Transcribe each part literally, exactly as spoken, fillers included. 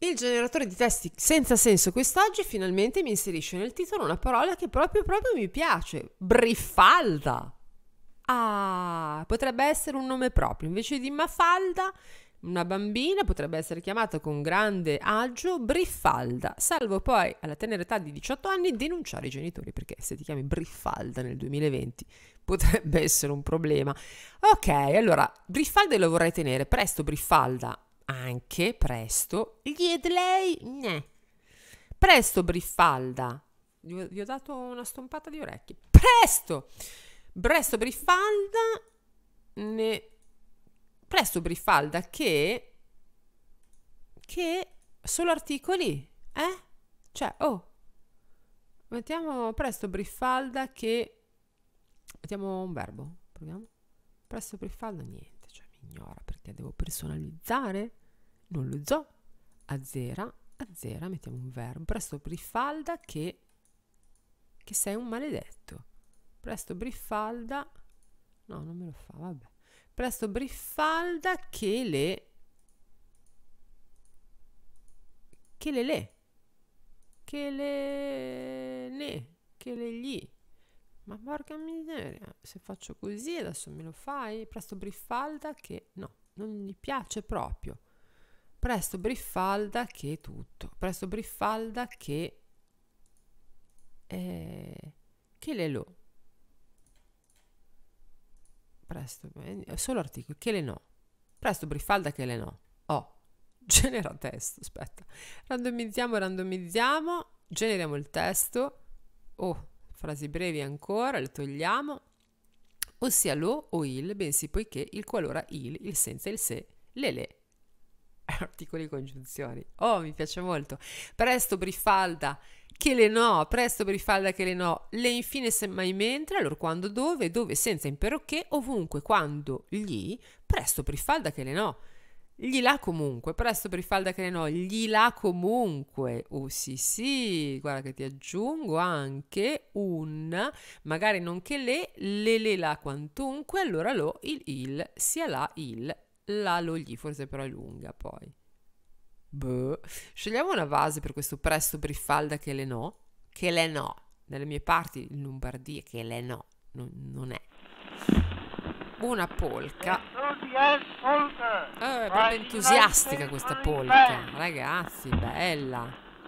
Il generatore di testi senza senso quest'oggi finalmente mi inserisce nel titolo una parola che proprio proprio mi piace. Briffalda. Ah, potrebbe essere un nome proprio. Invece di Mafalda, una bambina potrebbe essere chiamata con grande agio Briffalda, salvo poi alla tenera età di diciotto anni denunciare i genitori, perché se ti chiami Briffalda nel duemilaventi potrebbe essere un problema. Ok, allora Briffalda lo vorrei tenere, presto Briffalda. Anche presto gli Edlei ne. Presto Briffalda, vi ho, vi ho dato una stompata di orecchie. Presto presto Briffalda ne. Presto Briffalda che che solo articoli, eh? Cioè, oh, mettiamo presto Briffalda che mettiamo un verbo, proviamo. Presto Briffalda niente, cioè mi ignora perché devo personalizzare. Non lo so. Azzera, azzera, mettiamo un verbo. Presto Briffalda che che sei un maledetto. Presto Briffalda. No, non me lo fa, vabbè. Presto Briffalda che le che le le che le ne che le gli. Ma porca miseria, se faccio così adesso me lo fai? Presto Briffalda che no, non gli piace proprio. Presto Briffalda che tutto. Presto Briffalda che eh, che le lo. Presto, solo articoli, che le no. Presto Briffalda che le no. Oh, genera testo, aspetta. Randomizziamo, randomizziamo, generiamo il testo. Oh, frasi brevi ancora, le togliamo. Ossia lo o il, bensì poiché, il qualora, il, il senza, il se, le le. Articoli congiunzioni. Oh, mi piace molto. Presto Briffalda che le no, presto Briffalda che le no, le infine semmai mentre, allora quando dove, dove senza impero che, ovunque quando gli, presto Briffalda che le no, gli là comunque, presto Briffalda che le no, gli là comunque, oh sì sì, guarda che ti aggiungo anche un, magari non che le, le le là quantunque, allora lo, il il, sia là il, la lo gli, forse però è lunga poi. Boh. Scegliamo una base per questo presto Briffalda che le no, che le no, nelle mie parti in Lombardia che le no, non, non è. Una polka. Eh, è proprio entusiastica questa polka, ragazzi, bella.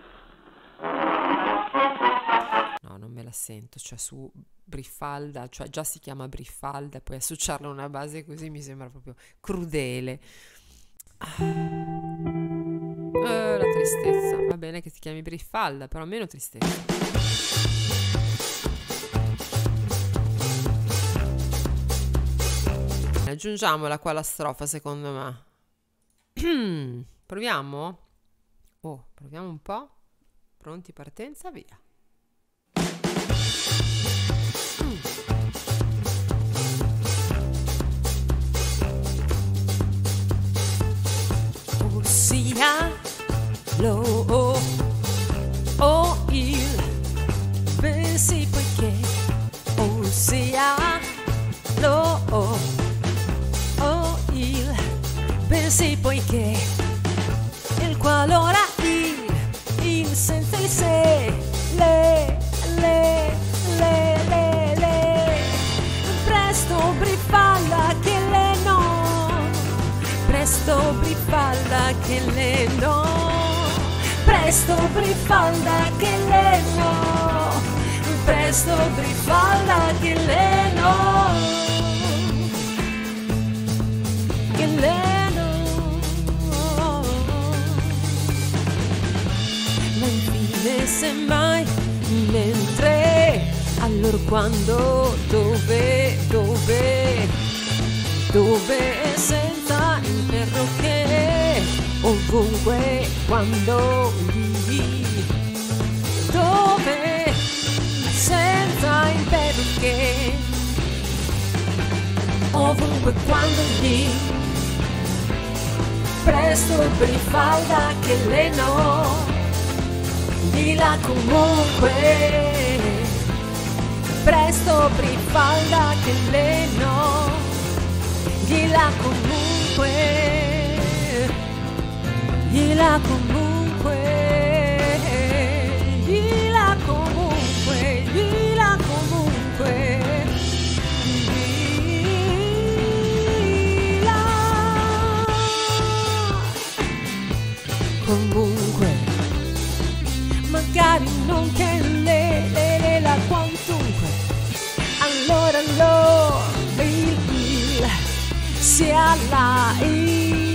No, non me la sento, cioè su Briffalda, cioè già si chiama Briffalda, poi associarla a una base così mi sembra proprio crudele. Eh, la tristezza, va bene che ti chiami Briffalda, però meno tristezza. Aggiungiamola qua la strofa secondo me. Proviamo? Oh, proviamo un po'. Pronti, partenza, via. Ossia lo o, o il, bensì poiché, ossia lo o, o il, bensì poiché, il qualora il, il senza il se, le, le, le, le, le, presto Briffalda che le no, presto Briffalda che le no, presto Briffalda che le no, presto Briffalda che le no, che le no. Ma infine semmai mentre, allora quando, dove, dove, dove senza il perro che, ovunque quando lì, dove senza il perché, ovunque quando lì, presto Briffalda che le no, di là comunque, presto Briffalda che le no, di là comunque, di là comunque. comunque, magari non che le, le, le la quantunque, allora lo, il, il, sia la, il.